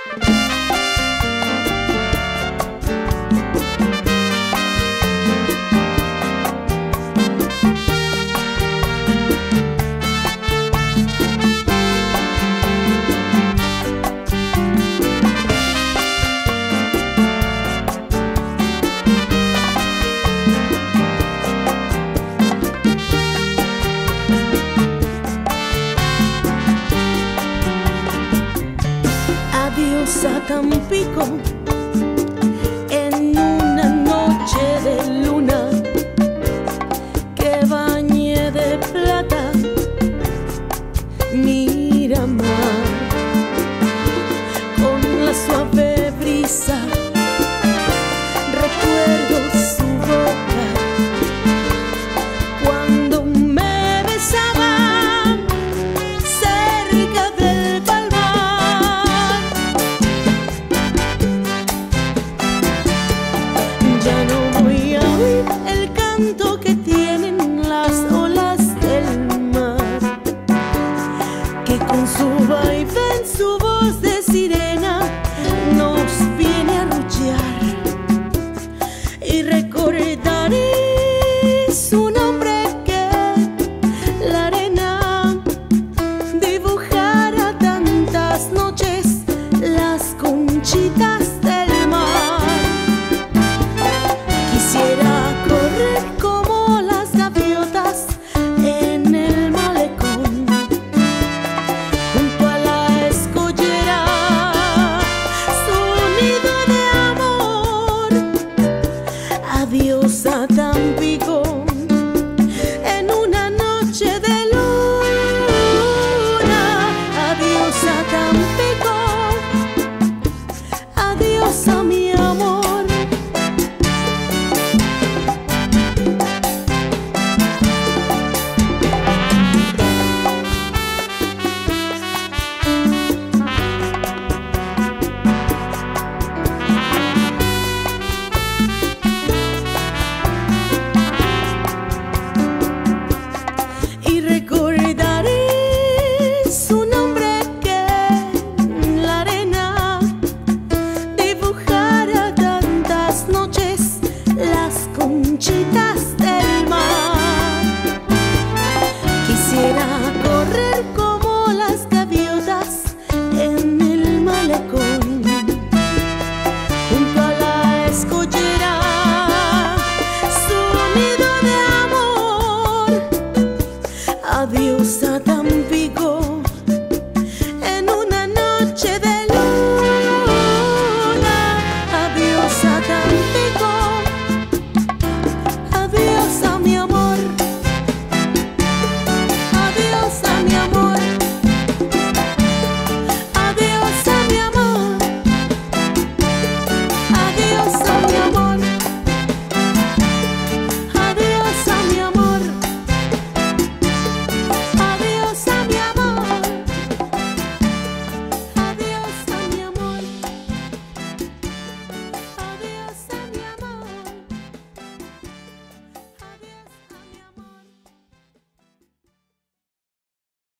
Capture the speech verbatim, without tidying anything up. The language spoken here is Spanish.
Adiós a Tampico en una noche de luna que bañé de plata Miramar, con la suave brisa recuerdo su boca cuando me besaba cerca del palmar. Ya no voy a oír el canto que tienen las olas del mar, que con su vaivén, su voz de sirena nos viene a arrullar, y recordaré su nombre que la arena dibujara tantas noches